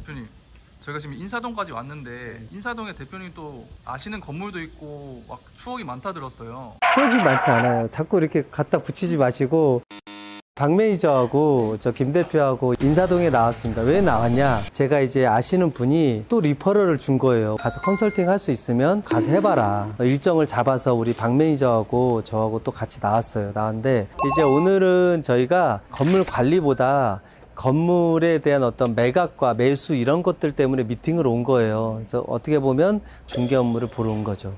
대표님, 저희가 지금 인사동까지 왔는데 인사동에 대표님 또 아시는 건물도 있고 막 추억이 많다 들었어요. 추억이 많지 않아요. 자꾸 이렇게 갖다 붙이지 마시고. 박 매니저하고 저 김 대표하고 인사동에 나왔습니다. 왜 나왔냐? 제가 이제 아시는 분이 또 리퍼럴을 준 거예요. 가서 컨설팅 할 수 있으면 가서 해봐라. 일정을 잡아서 우리 박 매니저하고 저하고 또 같이 나왔어요. 나왔는데 이제 오늘은 저희가 건물 관리보다 건물에 대한 어떤 매각과 매수 이런 것들 때문에 미팅을 온 거예요. 그래서 어떻게 보면 중개 업무를 보러 온 거죠.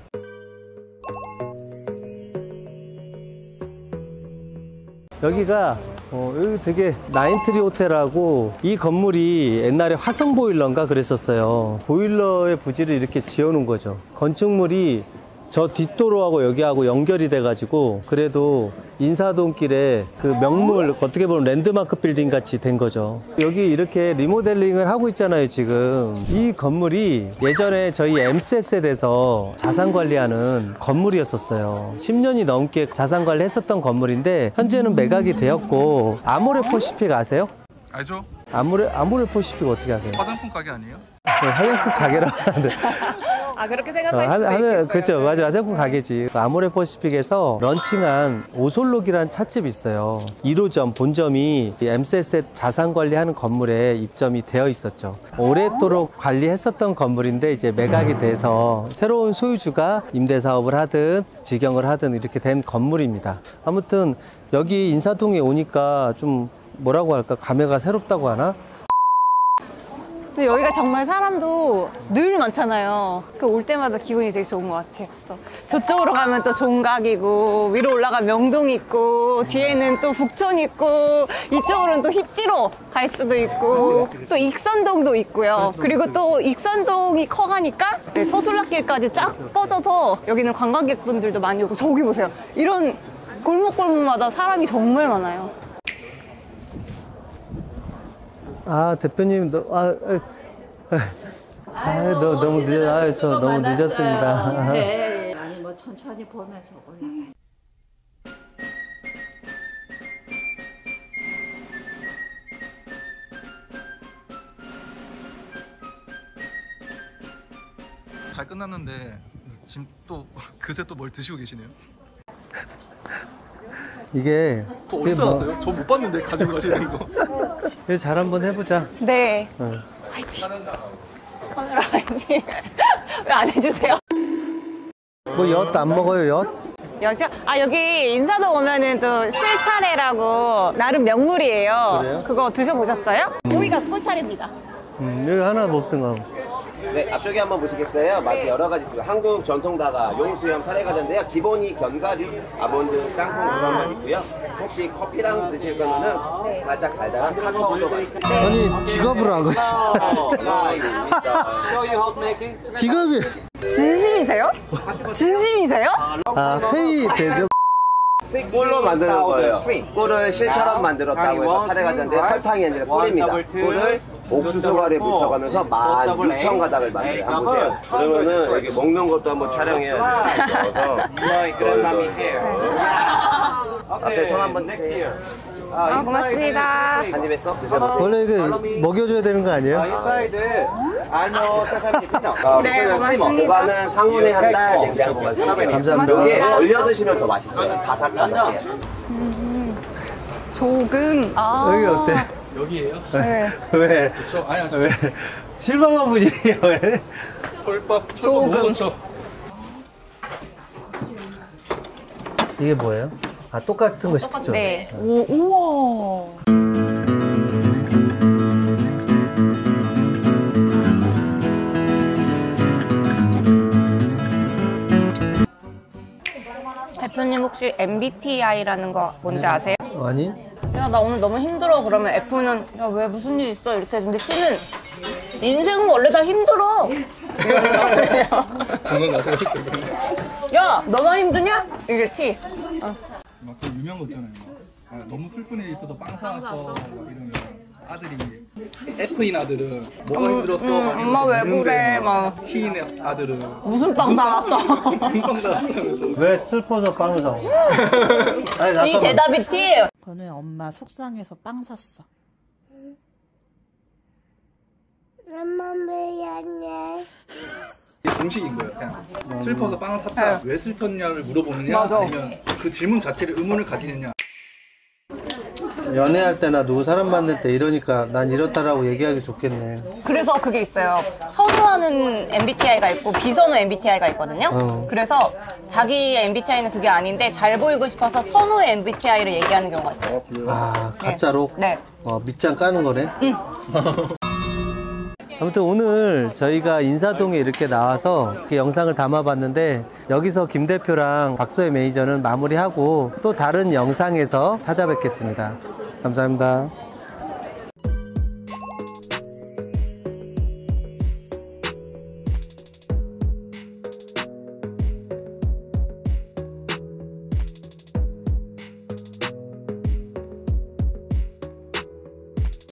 여기가 여기 되게 나인트리 호텔하고 이 건물이 옛날에 화성 보일러인가 그랬었어요. 보일러의 부지를 이렇게 지어 놓은 거죠. 건축물이 저 뒷도로하고 여기하고 연결이 돼 가지고 그래도 인사동길에 그 명물 어떻게 보면 랜드마크 빌딩 같이 된 거죠. 여기 이렇게 리모델링을 하고 있잖아요. 지금 이 건물이 예전에 저희 MCS에서 자산관리하는 건물이었었어요. 10년이 넘게 자산관리 했었던 건물인데 현재는 매각이 되었고. 아모레퍼시픽 아세요? 알죠? 아모레퍼시픽 어떻게 아세요? 화장품 가게 아니에요? 네, 화장품 가게라고 하는데. 아, 그렇게 생각할 수도 있겠어요. 그렇죠. 맞아. 화장품 가게지. 아모레퍼시픽에서 런칭한 오솔록이라는 찻집이 있어요. 1호점, 본점이 MCS 자산관리하는 건물에 입점이 되어 있었죠. 오랫도록 관리했었던 건물인데 이제 매각이 돼서 새로운 소유주가 임대사업을 하든 직영을 하든 이렇게 된 건물입니다. 아무튼 여기 인사동에 오니까 좀 뭐라고 할까? 감회가 새롭다고 하나? 근데 여기가 정말 사람도 늘 많잖아요. 그 올 때마다 기분이 되게 좋은 것 같아요. 그래서 저쪽으로 가면 또 종각이고, 위로 올라가면 명동 있고, 뒤에는 또 북촌 있고, 이쪽으로는 또 힙지로 갈 수도 있고, 또 익선동도 있고요. 그리고 또 익선동이 커가니까 서술락길까지 쫙 뻗어서 여기는 관광객분들도 많이 오고. 저기 보세요. 이런 골목골목마다 사람이 정말 많아요. 아, 대표님, 너무 늦어. 저 너무 늦었습니다. 네. 아니, 뭐 천천히 보면서 올라가요. 잘 끝났는데 지금 또 그새 또 뭘 드시고 계시네요? 이게 어디서 나왔어요? 저 못 봤는데 가지고 가시는 거. 잘 한번 해보자. 네. 응. 화이팅. 카메라 화이팅. 왜 안 해주세요? 뭐 엿 안 먹어요, 엿? 여기요? 아, 여기 인사동 오면은 또 실타래라고 나름 명물이에요. 그래요? 그거 드셔보셨어요? 여기가 꿀타래입니다. 여기 하나 먹든가. 네, 앞쪽에 한번 보시겠어요? 맛이 여러 가지 있어요. 한국 전통 다가 용수염 타래과자인데요. 기본이 견과류, 아몬드, 땅콩 그런 맛 있고요. 혹시 커피랑 드실 거면은 살짝 달달한 카카오도 맛있어요. 아니, 지갑을 안 가요. 지갑이. 진심이세요? 진심이세요? 아, 페이 되죠? 꿀로 만드는 거예요. 꿀을 실처럼 만들었다고 해서 타래과자인데 설탕이 아니라 꿀입니다. 꿀을 옥수수 가루에 묻혀가면서 16,000가닥을 만들어요. 한번 보세요. 그러면은 여기 먹는 것도 한번 촬영해야 돼요. 앞에 손 한번 드세요. 고맙습니다. 한 입에 쏙 드셔보세요. 원래 이거 먹여줘야 되는 거 아니에요? 네, 고맙습니다. 보관은 상온에 한 달 냉장 보관 감사합니다. 여기에 얼려 드시면 더 맛있어요. 바삭바삭해. 조금. 여기 어때? 여기에요? 네. 왜? 좋죠? 아니 아니. 왜? 실망한 분이에요, 왜? 조금. 너무 좋죠. 이게 뭐예요? 아, 똑같은 거 시켰죠? 네. 오, 우와. 대표님 혹시 MBTI라는 거 뭔지 아세요? 아니? 야, 나 오늘 너무 힘들어. 그러면 F는 야, 왜 무슨 일 있어? 이렇게 했는데 T는 인생은 원래 다 힘들어. 야, 너만 힘드냐? 이게 T. 막 그 유명한 거 있잖아요. 막, 너무 슬픈 일이 있어도 빵 사왔어. 막 이러면 아들이 F인 아들은 뭐가 힘들었어? 막 엄마 왜 이러는데 그래? 막 T인 아들은 무슨 빵 사왔어? 빵 사왔어. 왜 슬퍼서 빵을 사고? 아니, 이 잠깐만. 대답이 T. 건우야, 엄마 속상해서 빵 샀어. 이게 공식인 거예요. 그냥 슬퍼서 빵을 샀다. 왜 슬펐냐를 물어보느냐, 아니면 그 질문 자체를 의문을 가지느냐. 연애할 때나 누구 사람 만날 때 이러니까 난 이렇다라고 얘기하기 좋겠네. 그래서 그게 있어요. 선호하는 MBTI가 있고 비선호 MBTI가 있거든요. 그래서 자기의 MBTI는 그게 아닌데 잘 보이고 싶어서 선호의 MBTI를 얘기하는 경우가 있어요. 아, 가짜로? 네. 밑장 까는 거네? 아무튼 오늘 저희가 인사동에 이렇게 나와서 이렇게 영상을 담아봤는데 여기서 김 대표랑 박소혜 매니저는 마무리하고 또 다른 영상에서 찾아뵙겠습니다. 감사합니다.